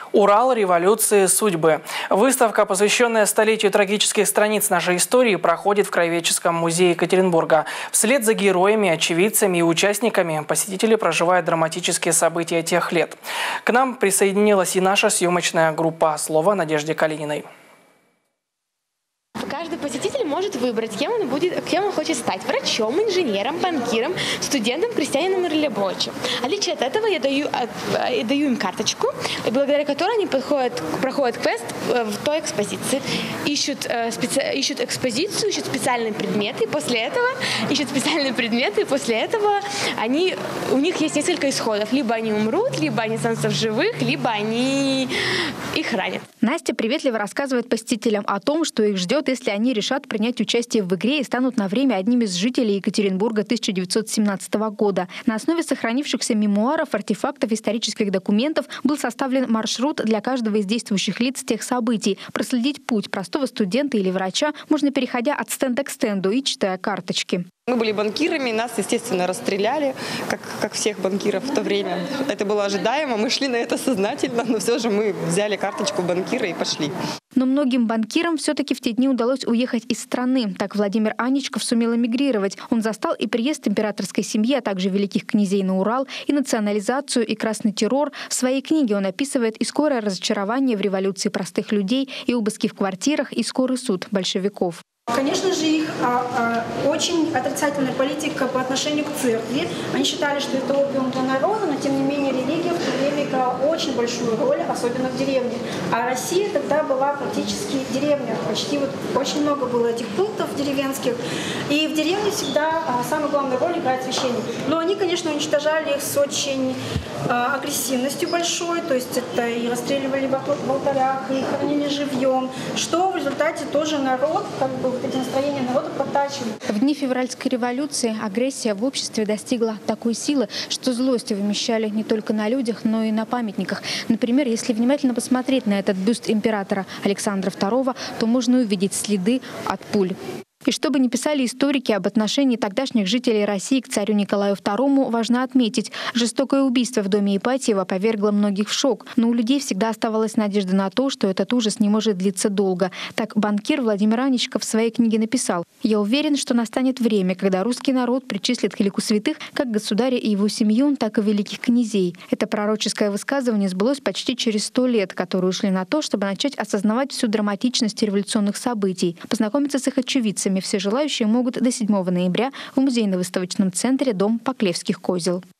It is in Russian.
Урал революции судьбы. Выставка, посвященная столетию трагических страниц нашей истории, проходит в Краеведческом музее Екатеринбурга. Вслед за героями, очевидцами и участниками посетители проживают драматические события тех лет. К нам присоединилась и наша съемочная группа. Слово Надежде Калининой. Каждый посетитель может выбрать, кем он хочет стать: врачом, инженером, банкиром, студентом, крестьянином или рабочим. В отличие от этого я даю им карточку, благодаря которой они проходят квест в той экспозиции, ищут экспозицию, ищут специальные предметы, и после этого у них есть несколько исходов: либо они умрут, либо они останутся в живых, либо они их ранят. Настя приветливо рассказывает посетителям о том, что их ждет, если они решат принять участие в игре и станут на время одним из жителей Екатеринбурга 1917 года. На основе сохранившихся мемуаров, артефактов, исторических документов был составлен маршрут для каждого из действующих лиц тех событий. Проследить путь простого студента или врача можно, переходя от стенда к стенду и читая карточки. Мы были банкирами, нас, естественно, расстреляли, как всех банкиров в то время. Это было ожидаемо, мы шли на это сознательно, но все же мы взяли карточку банкира и пошли. Но многим банкирам все-таки в те дни удалось уехать из страны. Так Владимир Аничков сумел эмигрировать. Он застал и приезд императорской семьи, а также великих князей на Урал, и национализацию, и красный террор. В своей книге он описывает и скорое разочарование в революции простых людей, и обыски в квартирах, и скорый суд большевиков. Конечно же, их очень отрицательная политика по отношению к церкви. Они считали, что это опиум для народа, но тем не менее религия в то время играла очень большую роль, особенно в деревне. А Россия тогда была практически деревня. Почти очень много было этих пунктов деревенских. И в деревне всегда самую главную роль играет священник. Но они, конечно, уничтожали их с очень агрессивностью большой. То есть это и расстреливали в алтарях, и хоронили живьем. Что в результате тоже народ, эти настроения народа подтачивали. В дни февральской революции агрессия в обществе достигла такой силы, что злость вымещали не только на людях, но и на памятниках. Например, если внимательно посмотреть на этот бюст императора Александра II, то можно увидеть следы от пуль. И что бы ни писали историки об отношении тогдашних жителей России к царю Николаю II, важно отметить, жестокое убийство в доме Ипатьева повергло многих в шок. Но у людей всегда оставалась надежда на то, что этот ужас не может длиться долго. Так банкир Владимир Аничков в своей книге написал: «Я уверен, что настанет время, когда русский народ причислит к лику святых как государя и его семью, так и великих князей». Это пророческое высказывание сбылось почти через 100 лет, которые ушли на то, чтобы начать осознавать всю драматичность революционных событий, познакомиться с их очевидцами. Все желающие могут до 7 ноября в музейно-выставочном центре «Дом Поклевских козел».